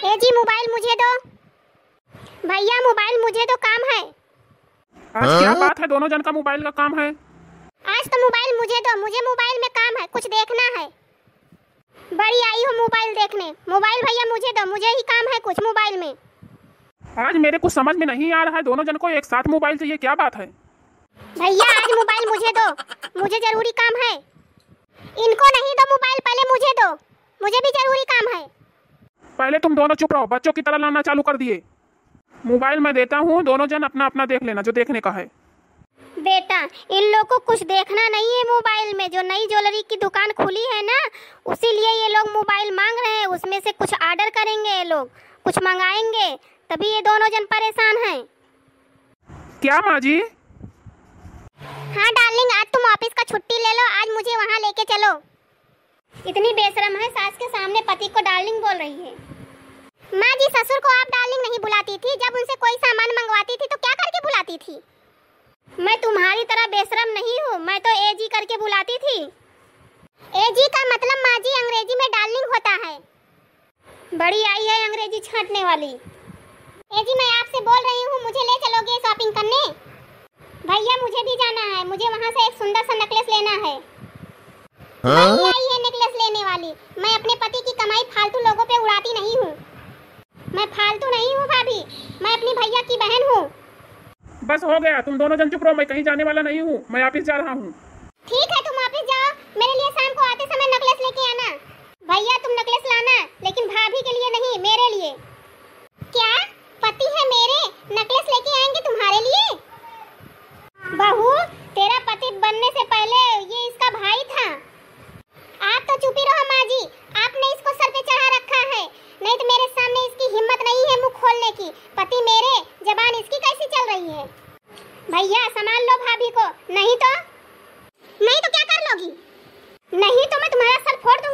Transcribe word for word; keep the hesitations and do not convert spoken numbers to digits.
ए जी mobile मुझे दो। भैया मोबाइल मुझे दो, काम है। आज क्या बात है, दोनों जन का मोबाइल का काम है? आज तो मोबाइल मुझे दो, मुझे मोबाइल में काम है, कुछ देखना है। बड़ी आई हो मोबाइल देखने। मोबाइल भैया मुझे दो, मुझे ही काम है कुछ मोबाइल में। आज मेरे कुछ समझ में नहीं आ रहा है, दोनों जन को एक साथ मोबाइल चाहिए, क्या बात है? भैया आज मोबाइल मुझे दो, मुझे जरूरी काम है। इनको नहीं दो मोबाइल, पहले मुझे दो, मुझे भी जरूरी काम है। पहले तुम दोनों चुप रहो, बच्चों की तरह लाना चालू कर दिए। मोबाइल मैं देता हूँ, दोनों जन अपना अपना देख लेना जो देखने का है। बेटा इन लोग को कुछ देखना नहीं है मोबाइल में, जो नई ज्वेलरी की दुकान खुली है ना, उसीलिए ये लोग मोबाइल मांग रहे हैं। उसमें से कुछ ऑर्डर करेंगे, ये लोग कुछ मंगाएंगे, तभी ये दोनों जन परेशान हैं। क्या माँ जी? हाँ डार्लिंग, आज तुम ऑफिस का छुट्टी ले लो, आज मुझे वहाँ लेके चलो। इतनी बेशरम है, सास के सामने पति को डार्लिंग बोल रही है। माँ जी ससुर को आप डार्लिंग नहीं बुलाती थी, जब उनसे कोई सामान मंगवाती थी तो क्या करके बुलाती थी? मैं तुम्हारी तरह बेशरम नहीं हूँ, मैं तो ए जी करके बुलाती थी। ए जी का मतलब माँ जी अंग्रेजी में डार्लिंग होता है। बड़ी आई है अंग्रेजी छांटने वाली। ए जी मैं आपसे बोल रही हूँ, मुझे ले चलोगे शॉपिंग करने? भैया मुझे भी जाना है, मुझे वहाँ से एक सुंदर सा नेकलेस लेना है। हाँ? बड़ी आई है नेकलेस लेने वाली। मैं अपने पति की कमाई फालतू लोगों पे उड़ाती नहीं हूँ। मैं फालतू नहीं हूँ भाभी, मैं अपनी भैया की बहन हूँ। बस हो गया, तुम दोनों जन चुप रहो, मैं कहीं जाने वाला नहीं हूँ, मैं ऑफिस जा रहा हूँ। ठीक है तुम ऑफिस जाओ, मेरे लिए शाम को आते समय नेकलेस लेके आना। भैया तुम नेकलेस लाना, लेकिन भाभी के लिए नहीं, मेरे लिए। क्या पति है मेरे, नेकलेस लेके आएंगे तुम्हारे लिए? बहू तेरा पति बनने से पहले ये इसका भाई था। आप तो चुप ही रहो माँ जी, आपने इसको सर पे चढ़ा रखा है, नहीं तो मेरे सामने इसकी हिम्मत नहीं है मुंह खोलने की। पति मेरे, जबान इसकी कैसी चल रही है? भैया संभाल लो भाभी को, नहीं तो नहीं तो क्या कर लोगी? नहीं तो मैं तुम्हारा सर फोड़ दूंगी।